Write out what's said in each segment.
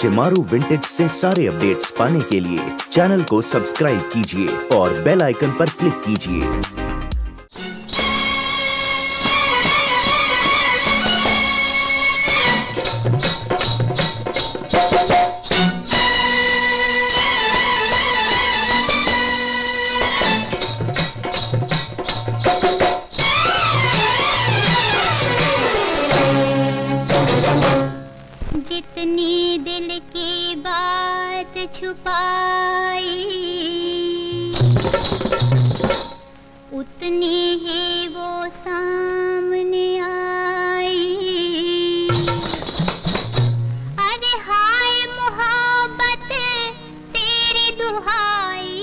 Shemaroo vintage से सारे updates पाने के लिए चैनल को सब्सक्राइब कीजिए और बेल आइकन पर क्लिक कीजिए। जितनी दिल की बात छुपाई उतनी ही वो सामने आई। अरे हाय मोहब्बत तेरी दुहाई,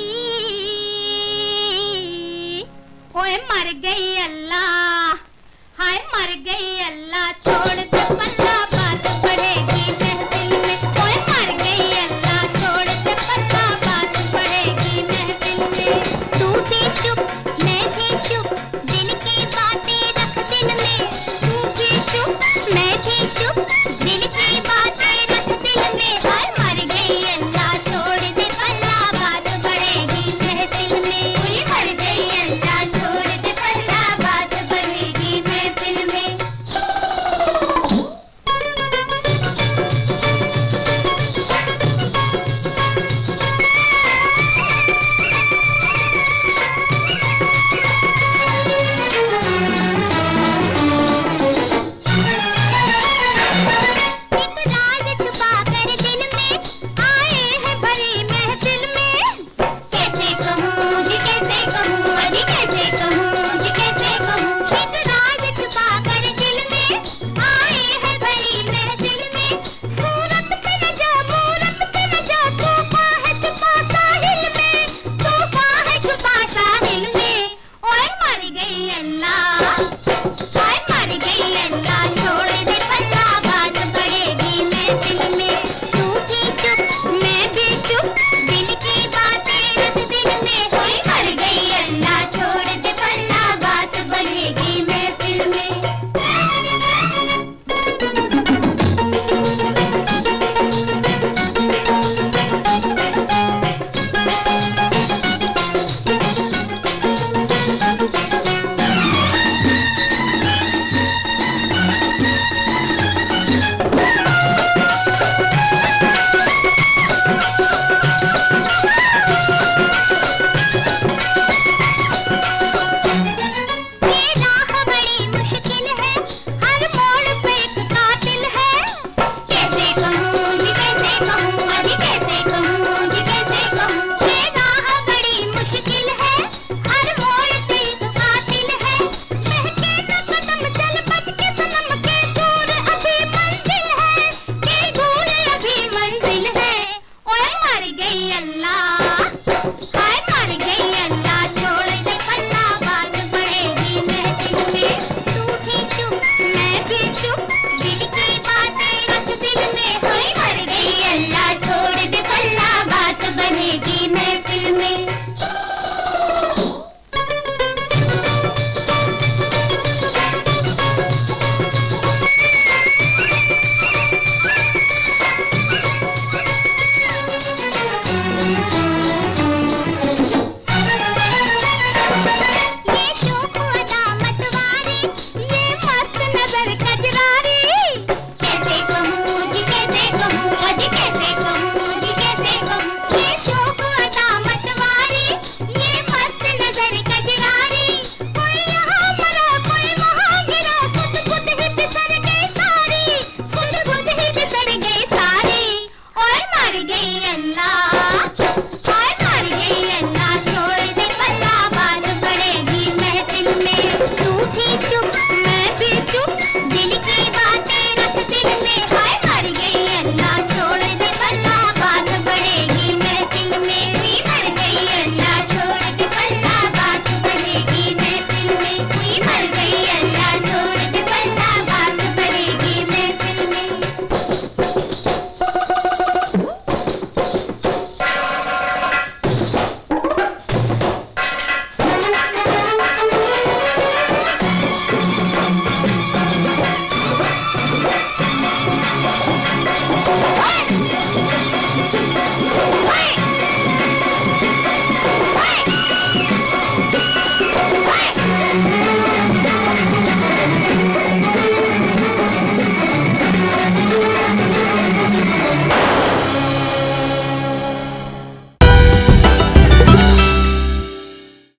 ओए मर गई अल्लाह, हाय मर गई अल्लाह, छोड़ दे पल्ला बात बढ़ेगी महफिल में। ओए मर गई अल्लाह, छोड़ दे पल्ला बात बढ़ेगी महफिल में। तू भी चुप मैं भी चुप, दिल की बातें रख दिल में। तू भी चुप मैं भी चुप,